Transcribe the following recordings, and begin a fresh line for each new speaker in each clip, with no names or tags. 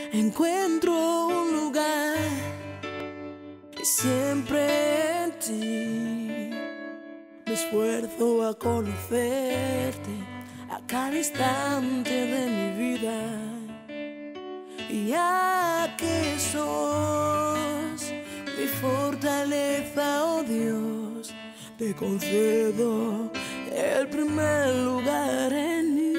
encuentro un lugar y siempre en ti me esfuerzo a conocerte a cada instante de mi vida. Y ya que sos mi fortaleza, oh Dios, te concedo el primer lugar en mí.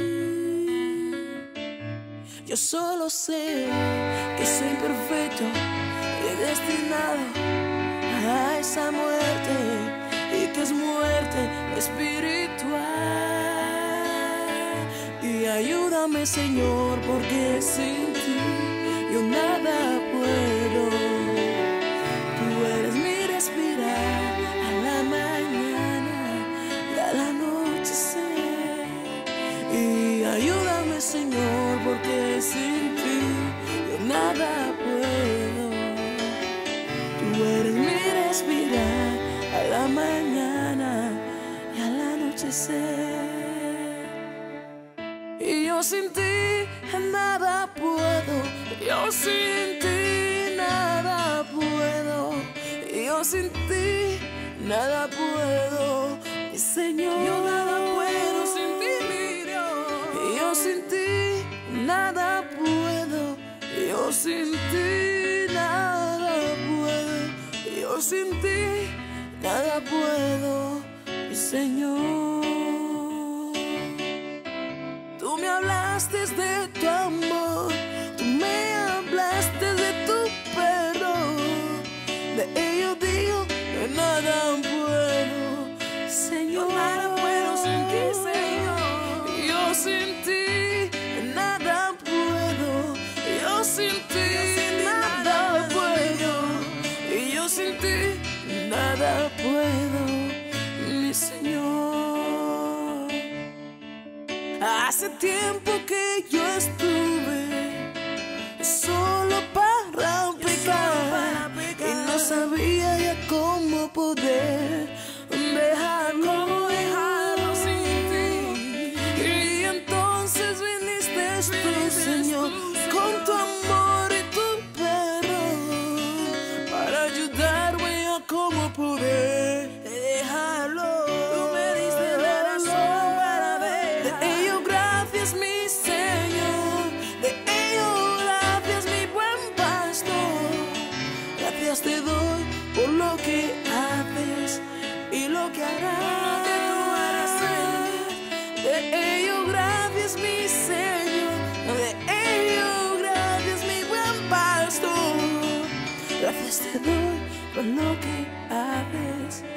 Yo solo sé que soy imperfecto y destinado a esa muerte, y que es muerte espiritual. Y ayúdame, Señor, porque sin ti yo nada puedo. Tú eres mi respirar a la mañana y al anochecer. Y ayúdame, Señor, porque sin ti yo nada puedo. Tú eres mi respirar a la mañana y al anochecer. Y yo sin ti nada puedo, yo sin ti nada puedo, yo sin ti nada puedo, mi Señor. Yo nada puedo sin ti, mi Dios. Yo sin ti nada puedo, yo sin ti nada puedo, yo sin ti nada puedo, mi Señor. Tú me hablaste de tu amor, tú me hablaste de tu perdón. De ello digo que nada puedo, Señor. Yo nada puedo sin ti, Señor. Yo sin ti nada puedo, yo sin ti nada puedo, y yo sin ti nada puedo, mi Señor. Hace tiempo que yo estuve solo para pecar, y no sabía ya cómo poder dejarlo sin ti. Y entonces viniste tú, Señor, con tu amor y tu perdón, para ayudarme a cómo poder dejarlo. Tú me diste la razón para ver. De ello gracias, mi Señor. De ello gracias, mi buen pastor. Gracias te doy por lo que haces y lo que harás. De ello gracias, mi Señor. De ello gracias, mi buen pastor. Gracias te doy por lo que haces